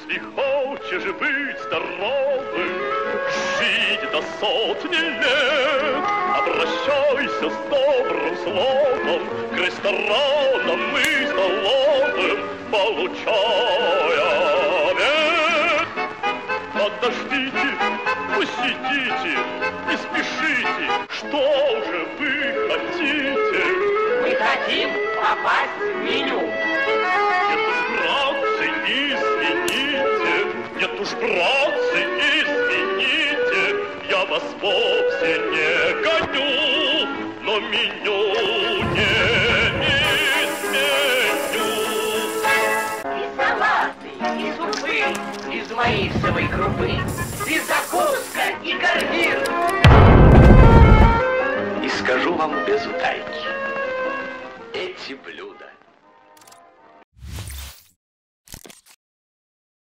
Если хочешь быть здоровым, жить до сотни лет, обращайся с добрым словом к ресторанам и столовым, получая обед. Подождите, посидите, не спешите, что же вы хотите? Мы хотим попасть в меню. Нет уж, братцы, извините, нет уж, братцы, извините, я вас вовсе не гоню, но меню не изменю. И салаты, и супы из маисовой крупы, и закуска, и гарнир. И скажу вам без утайки, эти блюда